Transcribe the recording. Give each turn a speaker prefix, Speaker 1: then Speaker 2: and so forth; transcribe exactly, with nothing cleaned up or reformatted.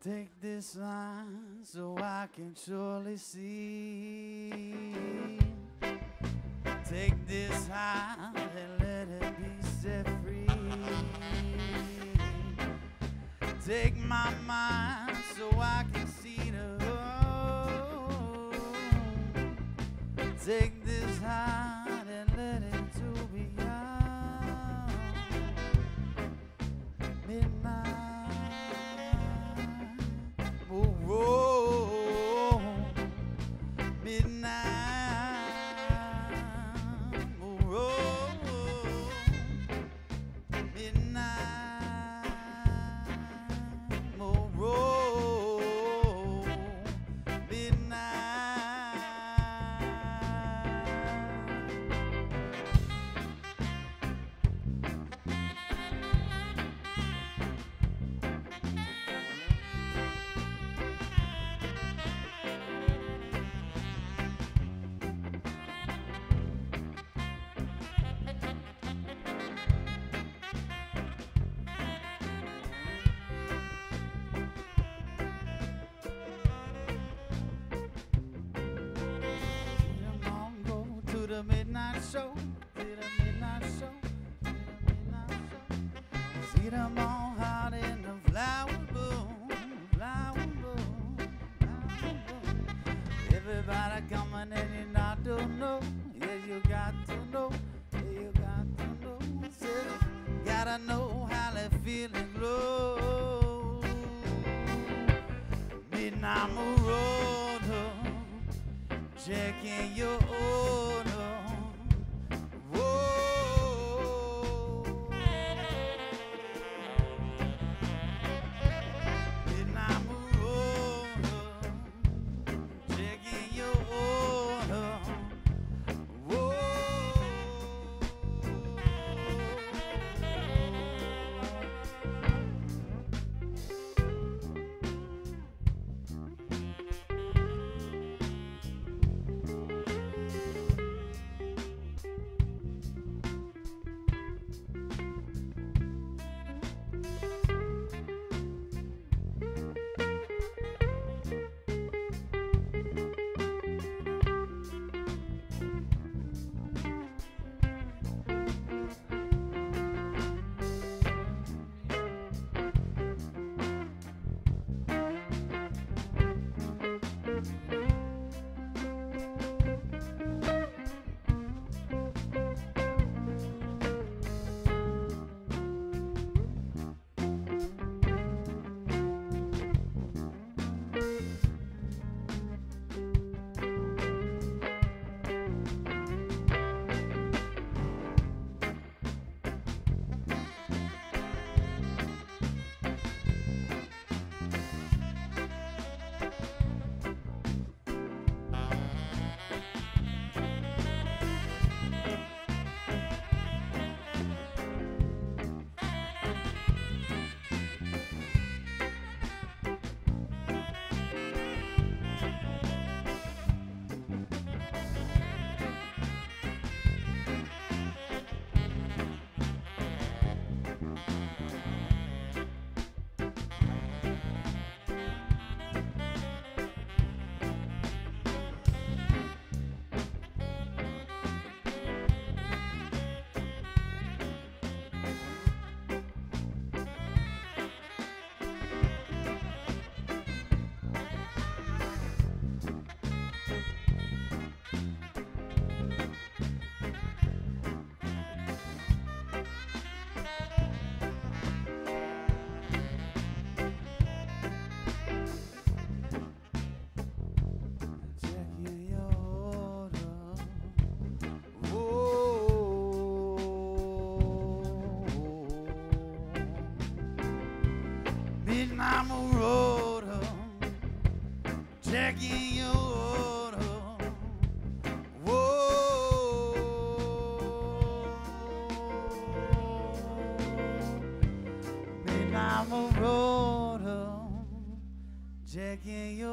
Speaker 1: Take this line so I can surely see. Take this heart and let it be set free. Take my mind so I can see the road. Take this heart and let it to beyond midnight. Oh, oh, midnight. Oh, oh, midnight. Oh, oh, midnight. The midnight show, to the midnight show, to the midnight show. See them all out in the flower boom, flower boom, flower boom. Everybody coming in and I don't know. Yeah, you got to know. Yeah, you got to know. Said, gotta know how they feel and glow. Midnight marauder, checking your order. I'm a roader, checking your order. Whoa, man, I'm a roader, checking your